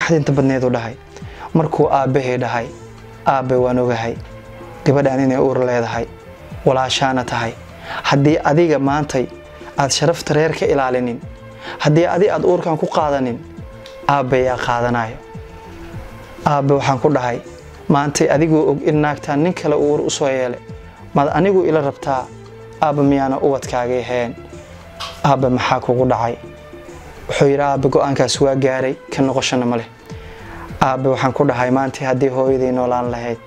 naxdinta badneedu dhahay markuu aabbahay dhahay aabbe waan ogahay gabadhaan inay uur leedahay walaashaana tahay haddii adiga maantay aad sharafta reer ka ilaalinin haddii aad uurkan ku qaadanin aabbe yaa qaadanayo aabbe waxaan ku dhahay maantay adigoo og in naagtaan nin kale uur u soo yeelay mad anigu ila rabtaa aabbe miyaana ubadkaaga ahayn aabbe maxaa kugu dhacay wuxuu yidhi aabbe go'aankaas waa gaaray ka noqoshana ma leh aabbe waxaan ku dhahay maantay haddii hooyaday noolaan lahayd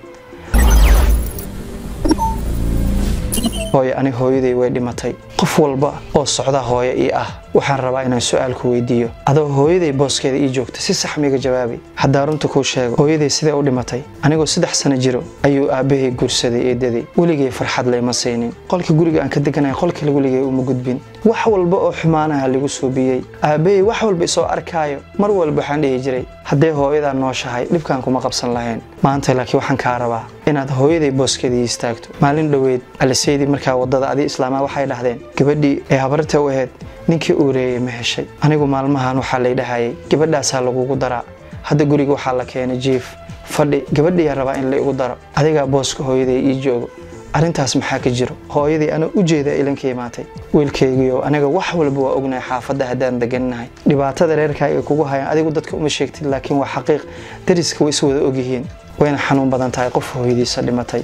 hooyo ani hooyaday way dhimatay qof walba oo socda hooyo ii ah waxaan rabaa inaan su'aal ku weydiiyo adoo hooyaday booskeeda ii joogta si sax miga jawaabi haddii runta kuu sheego hooyaday sidee u dhimatay anigoo 3 sano jiro ayuu aabbahay guursaday eedaday weligay farxad leyma siinin qolka guriga aan ka deganahay qolka weligay uma gudbin wax walba oo xumaanaha lagu soobiyay aabbahay wax walba isoo arkaayo mar walba waxaan dhihi jiray haddii hooyadaa nooshahay dhibkaan kuma qabsan lahayn maanta laakiin waxaan kaa rabaa inaad hooyaday booskeeda ii istaagto maalin dhaweed aliseydii markaa wadada adii islaamaa waxay dhahdeen gabadhii ee habarta u ahayd ninkii uureeyay ma heshay anigu maalmahan waxaa lay dhahayay gabadhaasaa lagugu daraa hadda guriga waxaa la keenay jiif fadhi gabadhiyaa rabaa in la igu daro adigaa booska hooyaday ii joogo arrintaas maxaa ka jiro hooyaday ana u jeeda ilanka imaatay wiilkaygiyo aniga wax walba waa ognahay xaafadda haddaan degannahay dhibaatada reerkaaga ay kugu hayaan adigu dadka uma sheegtid laakiin waa xaqiiq dariska way is wada ogyihiin wayna xanuun badan tahay qof hooyadiisa dhimatay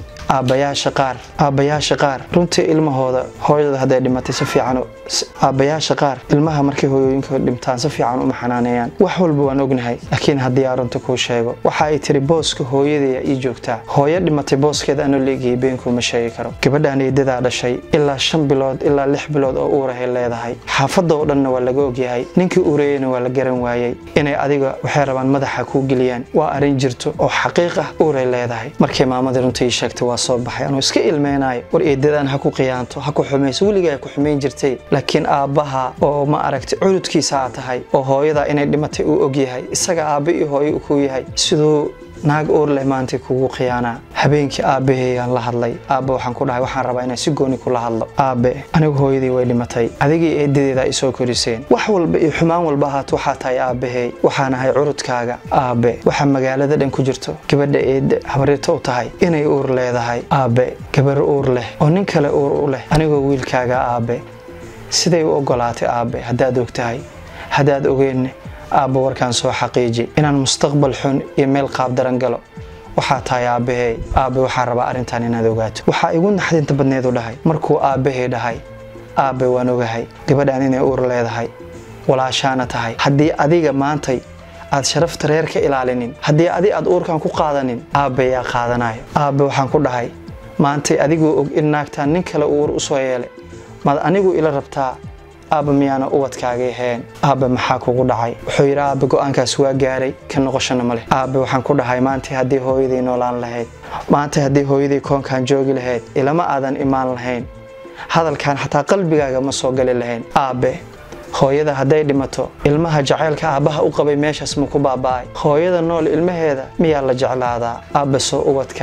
aabbayaasha qaar runtii ilmahooda hooyada hadday dhimatay si fiican aabbayaasha qaar ilmaha markay hooyooyinkooda dhintaan si fiican uma xanaaneeyaan wax walba waan ognahay laakiin haddii aan runta kuu sheego waxa ay tiri booska hooyadeeya ii joogtaa hooyo dhimatay booskeeda anoo leegiyay beenkuu ma sheegi karo gabadhaan eedadaa dhashay ilaa 5 bilood ilaa 6 bilood oo uurahay leedahay xaafadda oo dhanna waa laga ogyahay ninkii uureeyayna waa la garan waayay inay adiga waxay rabaan madaxa kuu geliyaan waa arrin jirto oo xaqiiq uuray leedahay markay maamadii runtii sheegtay waa soo baxay anoo iska ilmeenayo war eedadan ha ku qiyaanto ha ku xumayso weligaa ay ku xumayn jirtay laakiin aabbaha oo ma aragtay curudkiisa aad tahay oo hooyada inay dhimatay uu og yahay isaga aabbe iyo hooyo ku yahay sidoo naag uur leh maantay kugu khiyaanaa habeenkii aabbaheeyaan la hadlay aabbe waxaan ku dhahay waxaan rabaa inaan si gooni kula hadlo aabbe anigu hooyadii way dhimatay adigii eedadeeda ay soo koriseen wax walba iyo xumaan walba ahaato waxaa tahay aabbaheey waxaan ahay curudkaaga aabbe waxaa magaalada dhan ku jirto gabadha eedda habaryarta u tahay inay uur leedahay aabbe gabar uur leh oo nin kale uur u leh anigoo wiilkaaga aabbe siday u ogolaatay aabbe haddaad og tahay haddaad ogeen aabba warkaan soo xaqiiji inaan mustaqbal xun iyo meel qaab daran galo waxaa tahay aabbahay aabbe waxaan rabaa arrintan inaad ogaato waxaa igu naxdinta badneedu dhahay markuu aabbahay dhahay aabbe waan ogahay gabadhaan inay uur leedahay walaashaana tahay haddii adiga maantay aad sharafta reer ka ilaalinin haddii aad uurkan ku qaadanin aabbe yaa qaadanayo aabbe waxaan ku dhahay maantay adigoo og in naagtaan nin kale uur u soo yeelay mad anigu ila rabtaa aabbe miyaana ubadkaaga ahayn aabbe maxaa kugu dhacay wuxuu yidhi aabbe go'aankaas waa gaaray ka noqoshana ma leh aabbe waxaan ku dhahay maantay haddii hooyaday noolaan lahayd maantay haddii hooyaday koonkaan joogi lahayd ilama aadan imaan lahayn hadalkan xataa qalbigaaga ma soo gali lahayn aabbe hooyada hadday dhimato ilmaha jacaylka aabbaha u qabay meeshaas ma ku baaba'ay hooyada nool ilmaheeda miyaa la jeclaadaa aabbe soo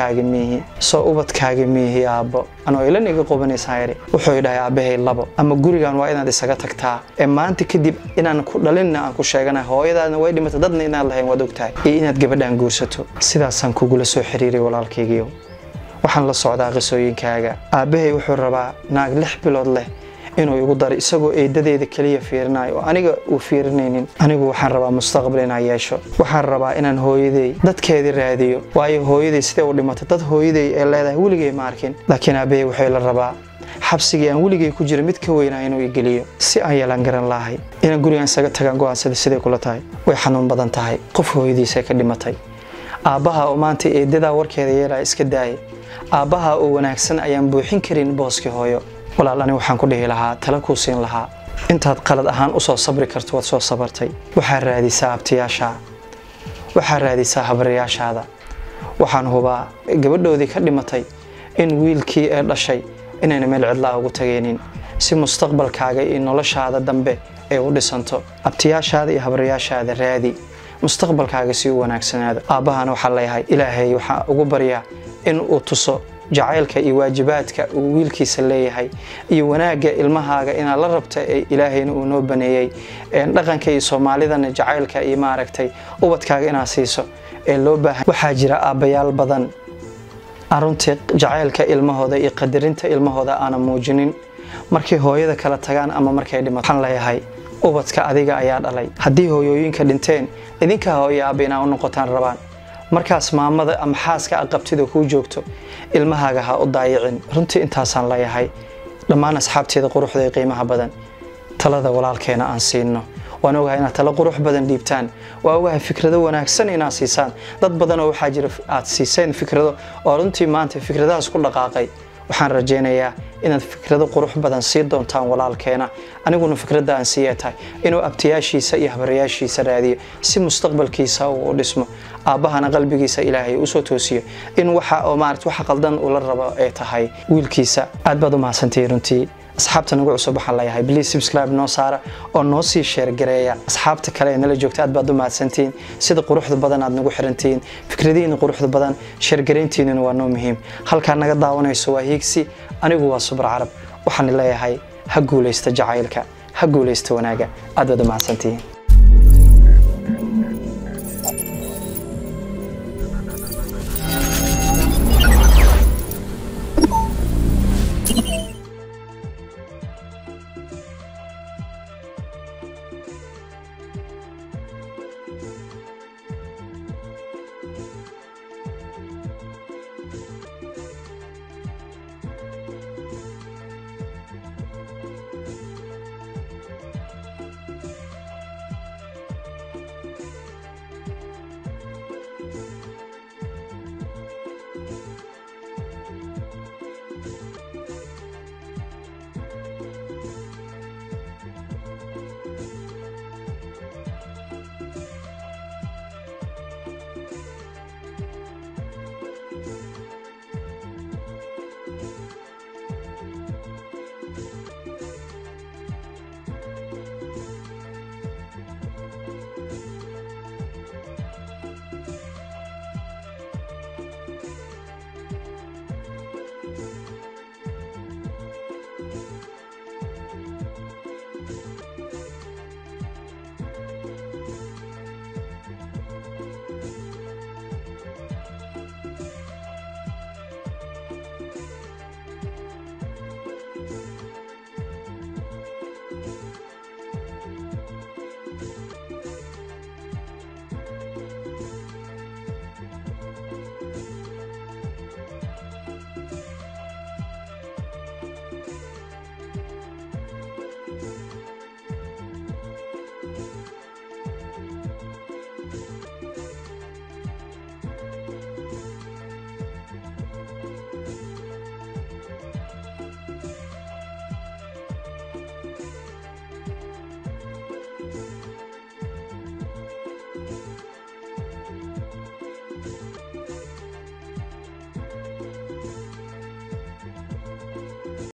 ubadkaaga miihi aabbo anoo ilan iga qobanaysaa yidhi wuxuu idhahay aabbahay labo ama gurigan waa inaad isaga tagtaa ee maanta kadib inaan ku dhalinna aan ku sheeganahay hooyadaadna way dhimatay dadna inaad lahayn waad ogtahay iyo inaad gabadhaan guursato sidaasaan kugula soo xiriiray walaalkaygiyo waxaan la socdaa qisooyinkaaga aabbahay wuxuu rabaa naag 6 bilood leh inuu igu daro isagoo eedadeeda kaliya fiirinayo oo aniga uu fiirinaynin anigu waxaan rabaa mustaqbal inaan yeesho waxaan rabaa inaan hooyaday dadkeedii raadiyo waayo hooyaday sidee u dhimatay dad hooyaday ee leedahay weligay ma arkin laakiin aabbahay wuxuu la rabaa xabsigii aan weligay ku jiro mid ka weynaa inuu igeliyo si aan yeelan garan lahay inaan gurigaan isaga tagaan go'aansada siday kula tahay way xanuun badan tahay qof hooyadiisa ka dhimatay aabbaha oo maanta eedadaa warkeeda yeelaa iska daayay aabbaha oo wanaagsan ayaan buuxin karin booskii hooyo walaal ani waxaan ku dhihi lahaa tala kuu siin lahaa intaad qalad ahaan u soo sabri karto waad soo sabartay waxaa raadisaa abtiyaasha waxaa raadisaa habaryaashaada waxaan hubaa gabadhoodii ka dhimatay in wiilkii ee dhashay inayna meel cidlaa ugu tagaynin si mustaqbalkaaga iyo noloshaada dambe ay u dhisanto abtiyaashaada iyo habaryaashaada raadi mustaqbalkaaga si u wanaagsanaado aabbahana waxaa leeyahay ilaahay waxaa ugu baryaa in uu tuso jacaylka iyo waajibaadka uu wiilkiisa leeyahay iyo wanaagga ilmahaaga inaad la rabto ee ilaahayna uu noo baneeyay dhaqanka iyo Soomaalidana jacaylka iyo maaragtay ubadkaaga inaad siiso ee loo baahan waxaa jira aabayaal badan aruntii jacaylka ilmahooda iyo qadarinta ilmahooda aan muujinin markay hooyada kala tagaan ama markay dhimato waxaan leeyahay ubadka adiga ayaa dhalay haddii hooyooyinka dhinteen idinka hooyo aaba inaa u noqotaan rabaan markaas maamada ama xaaska aqabtida ku joogto ilmahaaga ha u daayicin runtii intaasaan leeyahay dhammaan asxaabteeda quruxda iyo qiimaha badan talada walaalkeena aan siino waan ogahay inaad talo qurux badan dhiibtaan waa ogahay fikrado wanaagsan inaad siisaan dad badan oo waxaa jira aad siiseen fikrado oo runtii maanta fikradahaas ku dhaqaaqay waxaan rajaynayaa inaad fikrado qurux badan sii doontaan walaalkeena aniguna fikradda aan siiyay inuu abtiyaashiisa iyo habaryaashiisa raadiyo si mustaqbalkiisa uu u dhismo aabahana qalbigiisa ilaahay u soo toosiyo in waxa oo maaragtay waxa qaldan uu la rabo ay tahay wiilkiisa aad baad u mahadsantahay runtii asxaabta nagu cusub waxaan leeyahay please subscribe noo saara oo noo sii share gareeya asxaabta kale ee nala joogta aad baad u mahadsantiin sida quruxda badan aad nagu xirantiin fikradiina quruxda badan share gareyntiina waa noo muhiim halka naga daawanayso waa hiigsi anigu waa Subra Carab waxaan leeyahay ha guuleysta jacaylka ha guuleysta wanaaga aad baad u mahadsantiin